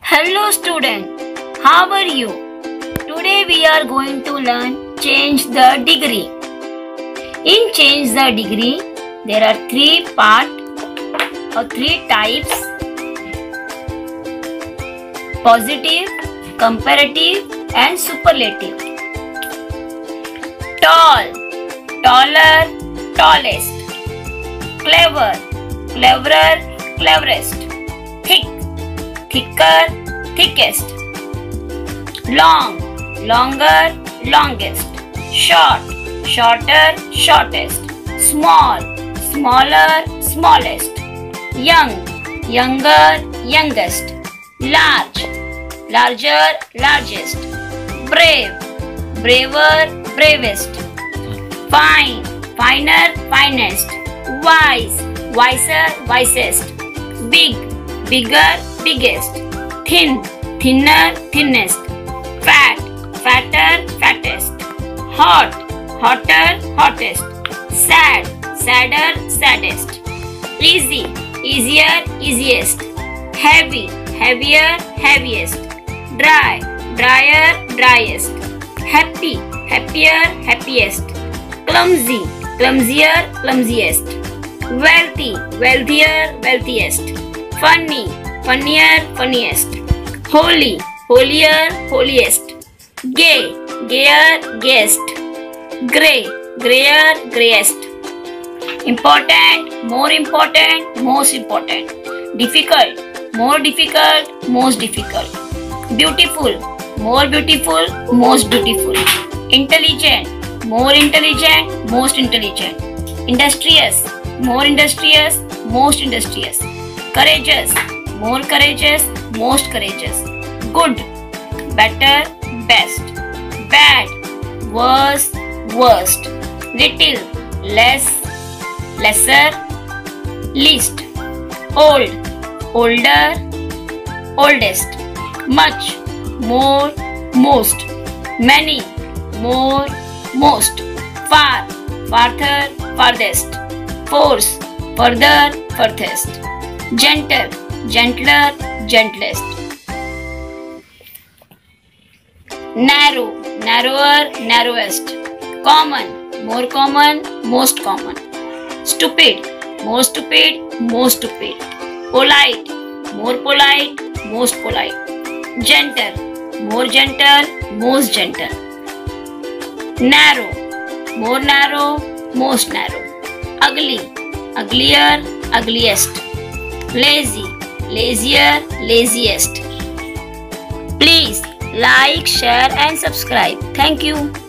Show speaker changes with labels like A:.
A: Hello student, how are you? Today we are going to learn change the degree. In change the degree, there are three types: positive, comparative and superlative. Tall, taller, tallest. Clever, cleverer, cleverest. Thick, thicker, thickest. Long, longer, longest. Short, shorter, shortest. Small, smaller, smallest. Young, younger, youngest. Large, larger, largest. Brave, braver, bravest. Fine, finer, finest. Wise, wiser, wisest. Big, bigger, biggest. Thin, thinner, thinnest. Fat, fatter, fattest. Hot, hotter, hottest. Sad, sadder, saddest. Easy, easier, easiest. Heavy, heavier, heaviest. Dry, drier, driest. Happy, happier, happiest. Clumsy, clumsier, clumsiest. Wealthy, wealthier, wealthiest. Funny, funnier, funniest. Holy, holier, holiest. Gay, gayer, gayest. Grey, grayer, greyest. Important, more important, most important. Difficult, more difficult, most difficult. Beautiful, more beautiful, most beautiful. Intelligent, more intelligent, most intelligent. Industrious, more industrious, most industrious. Courageous, more courageous, most courageous. Good, better, best. Bad, worse, worst. Little, less, lesser, least. Old, older, oldest. Much, more, most. Many, more, most. Far, farther, farthest. Force, further, furthest. Gentle, gentler, gentlest. Narrow, narrower, narrowest. Common, more common, most common. Stupid, more stupid, most stupid. Polite, more polite, most polite. Gentle, more gentle, most gentle. Narrow, more narrow, most narrow. Ugly, uglier, ugliest. Lazy, lazier, laziest. Please like, share and subscribe. Thank you.